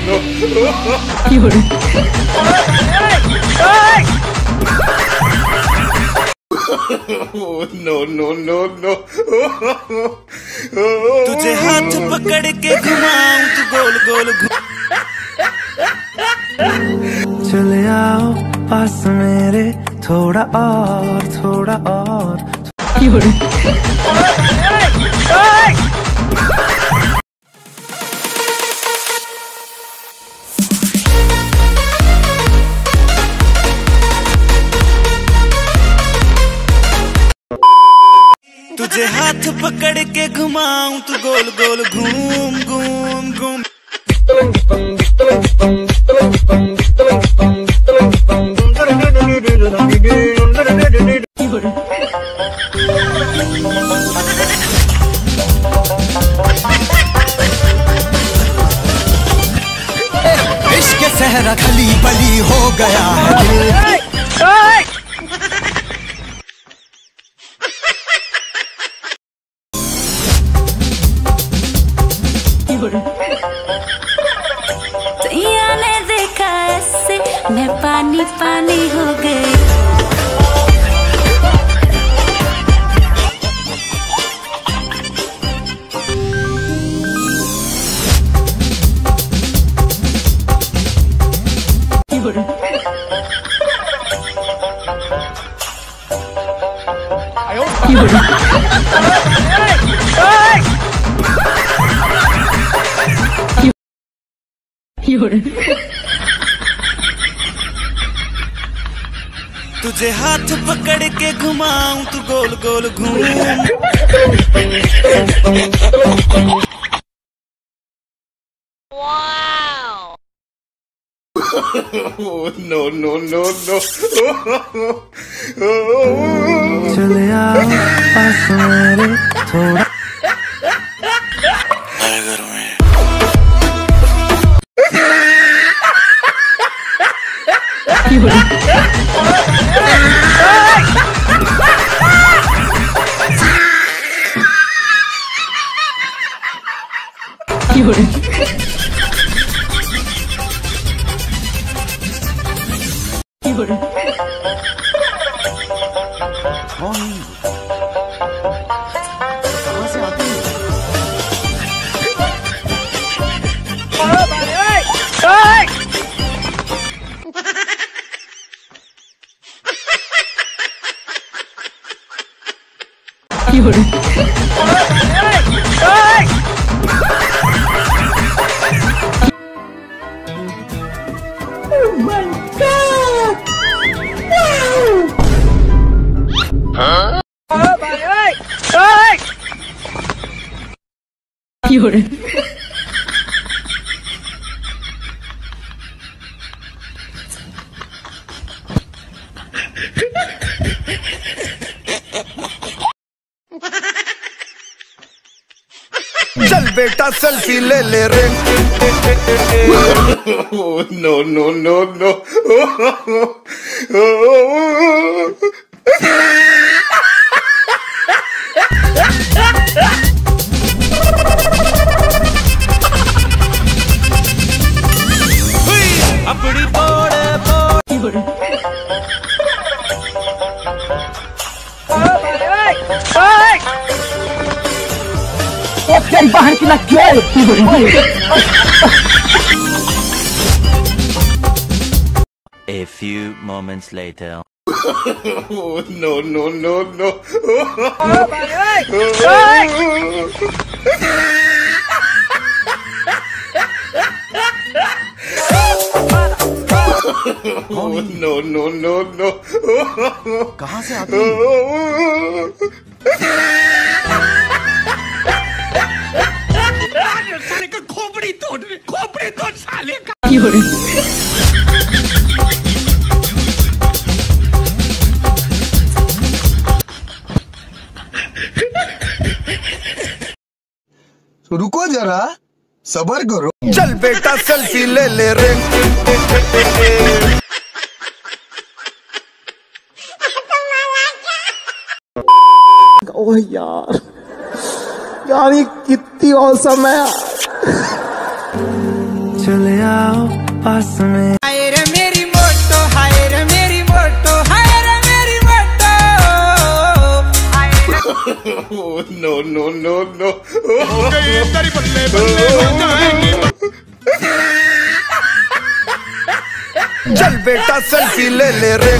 no. तुझे हाथ पकड़ के घुमाऊं तू गोल गोल चले आओ पास मेरे थोड़ा और तुझे हाथ पकड़ के घुमाऊं तू गोल गोल घूम घूम घूम इश्क सहरा खली बली हो गया है सैया ने देखा ऐसे मैं पानी पानी हो गई। तुझे हाथ पकड़ के घुमाऊं तू गोल गोल घूम no चले आओ पास मेरे थोड़ा चल बेटा सेल्फी ले ले रे no अपनी बाहर की लग A few moments later. no no कहाँ से आते साले का खोपड़ी तोड़ साले का रुको जरा सबर करो। चल बेटा सेल्फी ले ले रे ओह यार ये कितनी औसम है। चले आओ पास में। हाय रे मेरी मोटो, हाय रे मेरी मोटो, हाय रे मेरी मोटो। नो नो नो नो चल बेटा सेल्फी ले ले रे।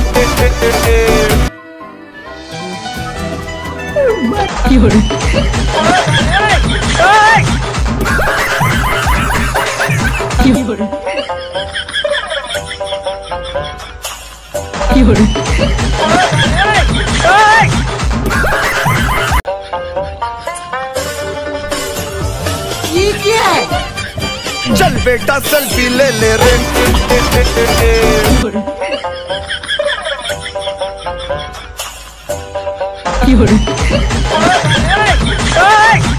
चल बेटा सेल्फी ले ले रे। Hey!